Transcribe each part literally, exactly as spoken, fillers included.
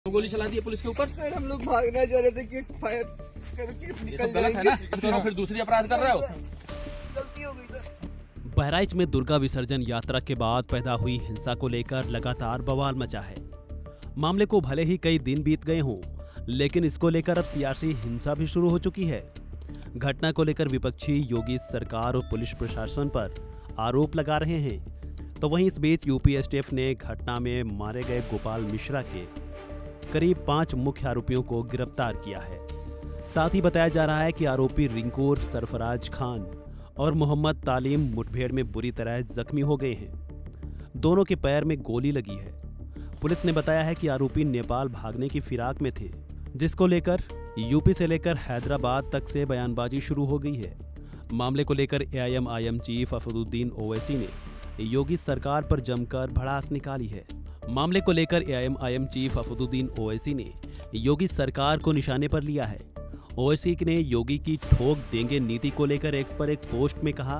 तो गोली चला दी है पुलिस के ऊपर। सर हम लोग भागना चाह रहे थे कि फायर करके ये निकल सब गलत है ना, तो फिर दूसरी अपराध कर रहे हो। गलती हो गई सर। बहराइच में दुर्गा विसर्जन यात्रा के बाद पैदा हुई हिंसा को लेकर लगातार बवाल मचा है। मामले को भले ही कई दिन बीत गए हों, लेकिन इसको लेकर अब सियासी हिंसा भी शुरू हो चुकी है। घटना को लेकर विपक्षी योगी सरकार और पुलिस प्रशासन पर आरोप लगा रहे हैं। तो वहीं इस बीच यूपी एसटीएफ ने घटना में मारे गए गोपाल मिश्रा के करीब पांच मुख्य आरोपियों को गिरफ्तार किया है। साथ ही बताया जा रहा है कि आरोपी रिंकू सरफराज खान और मोहम्मद तालीम मुठभेड़ में बुरी तरह जख्मी हो गए हैं। दोनों के पैर में गोली लगी है। पुलिस ने बताया है कि आरोपी नेपाल भागने की फिराक में थे, जिसको लेकर यूपी से लेकर हैदराबाद तक से बयानबाजी शुरू हो गई है। मामले को लेकर एआईएमआईएम चीफ असदुद्दीन ओवैसी ने योगी सरकार पर जमकर भड़ास निकाली है। मामले को लेकर एआईएमआईएम चीफ असदुद्दीन ओवैसी ने योगी सरकार को निशाने पर लिया है। ओवैसी ने योगी की ठोक देंगे नीति को लेकर एक्स पर एक पोस्ट में कहा,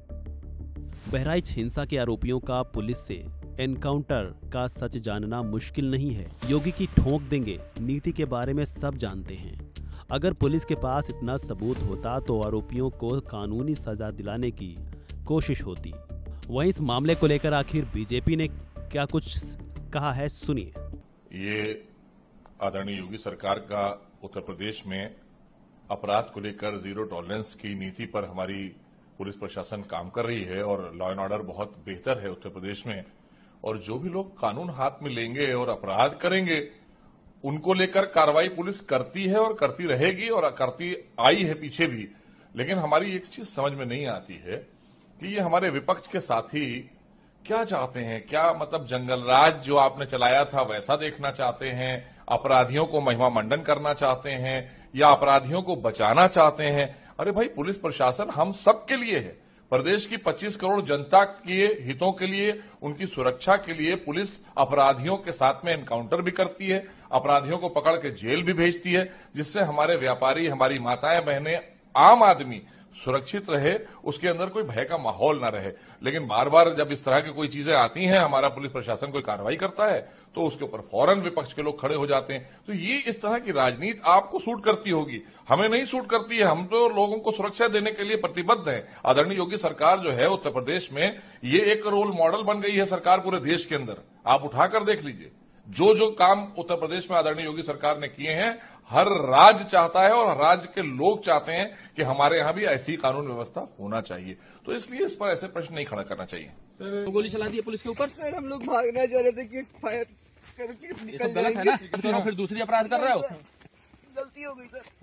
बहराइच हिंसा के आरोपियों का पुलिस से एनकाउंटर का सच जानना मुश्किल नहीं है। योगी की ठोक देंगे नीति के बारे में सब जानते हैं। अगर पुलिस के पास इतना सबूत होता तो आरोपियों को कानूनी सजा दिलाने की कोशिश होती। वहीं इस मामले को लेकर आखिर बीजेपी ने क्या कुछ कहा है, सुनिए। ये आदरणीय योगी सरकार का उत्तर प्रदेश में अपराध को लेकर जीरो टॉलरेंस की नीति पर हमारी पुलिस प्रशासन काम कर रही है और लॉ एंड ऑर्डर बहुत बेहतर है उत्तर प्रदेश में। और जो भी लोग कानून हाथ में लेंगे और अपराध करेंगे, उनको लेकर कार्रवाई पुलिस करती है और करती रहेगी और करती आई है पीछे भी। लेकिन हमारी एक चीज समझ में नहीं आती है कि ये हमारे विपक्ष के साथी क्या चाहते हैं। क्या मतलब जंगल राज जो आपने चलाया था वैसा देखना चाहते हैं, अपराधियों को महिमा मंडन करना चाहते हैं, या अपराधियों को बचाना चाहते हैं? अरे भाई, पुलिस प्रशासन हम सब के लिए है। प्रदेश की पच्चीस करोड़ जनता के हितों के लिए, उनकी सुरक्षा के लिए पुलिस अपराधियों के साथ में एनकाउंटर भी करती है, अपराधियों को पकड़ के जेल भी भेजती है, जिससे हमारे व्यापारी, हमारी माताएं बहनें, आम आदमी सुरक्षित रहे, उसके अंदर कोई भय का माहौल न रहे। लेकिन बार बार जब इस तरह की कोई चीजें आती हैं, हमारा पुलिस प्रशासन कोई कार्रवाई करता है तो उसके ऊपर फौरन विपक्ष के लोग खड़े हो जाते हैं। तो ये इस तरह की राजनीति आपको सूट करती होगी, हमें नहीं सूट करती है। हम तो लोगों को सुरक्षा देने के लिए प्रतिबद्ध हैं। आदरणीय योगी सरकार जो है उत्तर प्रदेश में, ये एक रोल मॉडल बन गई है सरकार पूरे देश के अंदर। आप उठाकर देख लीजिए, जो जो काम उत्तर प्रदेश में आदरणीय योगी सरकार ने किए हैं, हर राज्य चाहता है और राज्य के लोग चाहते हैं कि हमारे यहां भी ऐसी कानून व्यवस्था होना चाहिए। तो इसलिए इस पर ऐसे प्रश्न नहीं खड़ा करना चाहिए। तो गोली चला दी है पुलिस के ऊपर। सर हम लोग भागना चाह रहे थे कि फायर करके ये निकल सब गलत है ना, तो फिर दूसरी अपराध कर रहे हो। गलती हो गई सर।